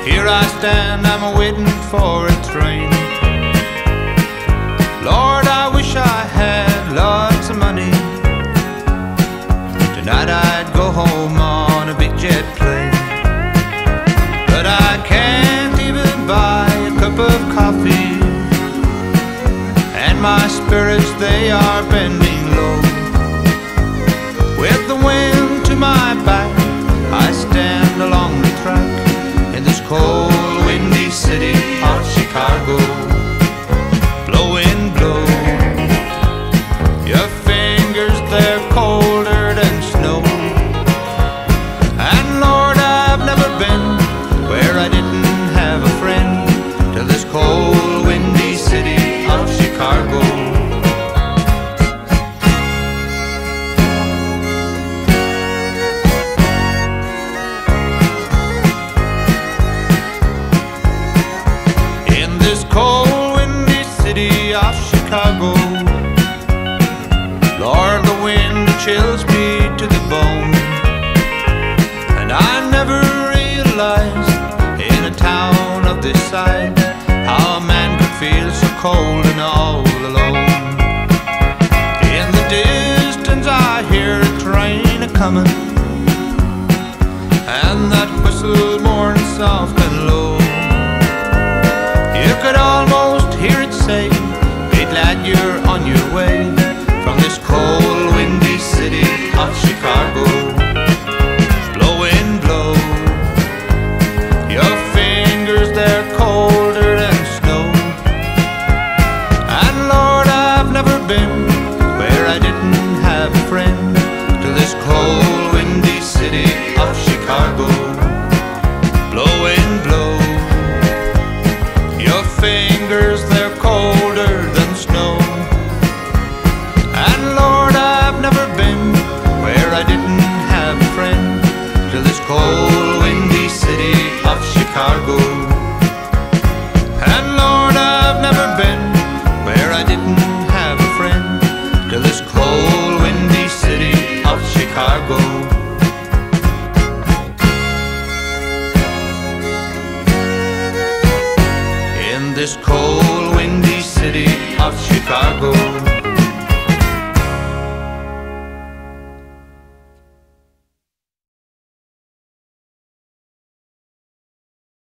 Here I stand, I'm waiting for a train. Lord, I wish I had lots of money. Tonight I'd go home on a big jet plane. But I can't even buy a cup of coffee, and my spirits, they are bending low. With the wind to my back, I stand along the track in this cold, windy city of Chicago. Blow in, blow. Your fingers, they're colder than snow. And Lord, I've never been where I didn't have a friend, to this cold, windy city of Chicago. This cold, windy city of Chicago, Lord, the wind chills me to the bone. And I never realized in a town of this size how a man could feel so cold and all alone. In the distance I hear a train a-comin', and that whistle mourn soft and low. You could almost hear it say, "Be glad you're on your way from this cold, windy city of Chicago." Blow in, blow. Your fingers, they're colder than snow. And Lord, I've never been where I didn't have a friend, to this cold, windy city of Chicago. Blow in, blow. Your fingers, they're colder than snow. And Lord, I've never been where I didn't have a friend, to this cold, windy city of Chicago. And Lord, I've never been where I didn't have a friend, to this cold, windy city of Chicago. This cold, windy city of Chicago.